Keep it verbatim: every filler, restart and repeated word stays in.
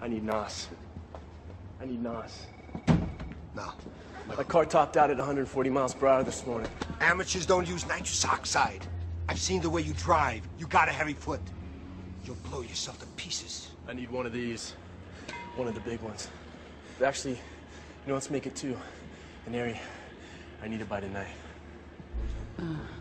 need N O S. I need N O S. No. My car topped out at one hundred forty miles per hour this morning. Amateurs don't use nitrous oxide. I've seen the way you drive. You got a heavy foot. You'll blow yourself to pieces. I need one of these. One of the big ones. Actually, you know, let's make it two. An area I need it by tonight. Uh.